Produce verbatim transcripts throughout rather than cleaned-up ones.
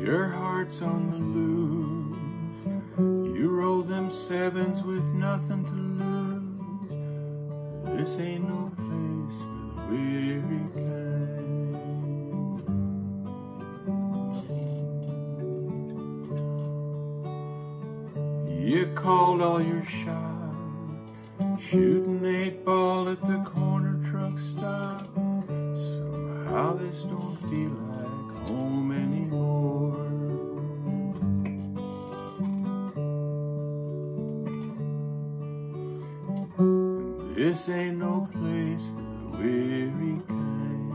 Your heart's on the loose. You roll them sevens with nothing to lose. This ain't no place for the weary kind. You called all your shot, shooting eight ball at the corner truck stop. Somehow this don't feel like home anymore. This ain't no place for the weary kind.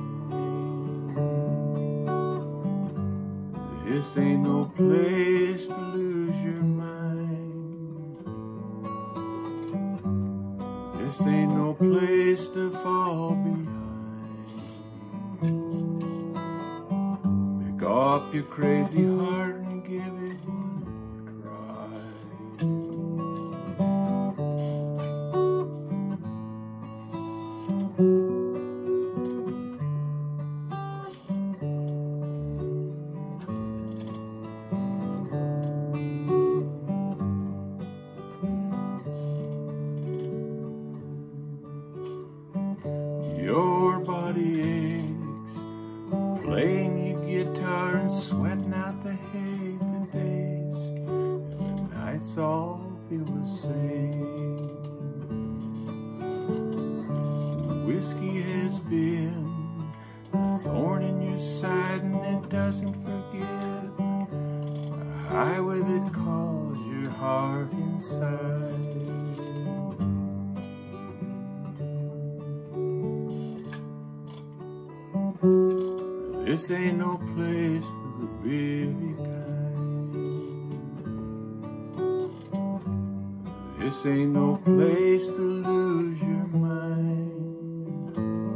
This ain't no place to lose your mind. This ain't no place to fall behind. Pick up your crazy heart and give it one more try. Your body aches, playing your guitar and sweating out the hate. The days and the nights all feel the same. Whiskey has been a thorn in your side and it doesn't forget the highway that calls your heart inside. This ain't no place for the weary kind. This ain't no place to lose your mind.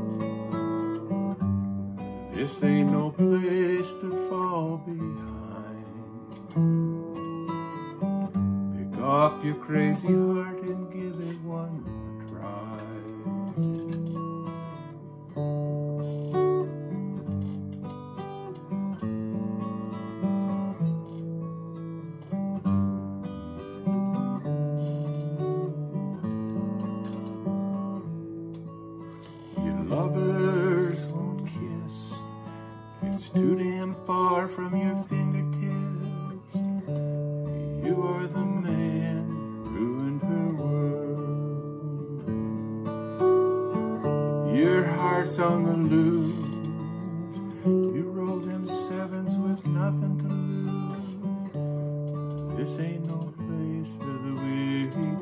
This ain't no place to fall behind. Pick up your crazy heart and give it one more try. Lovers won't kiss, it's too damn far from your fingertips. You are the man who ruined her world. Your heart's on the loose. You roll them sevens with nothing to lose. This ain't no place for the weary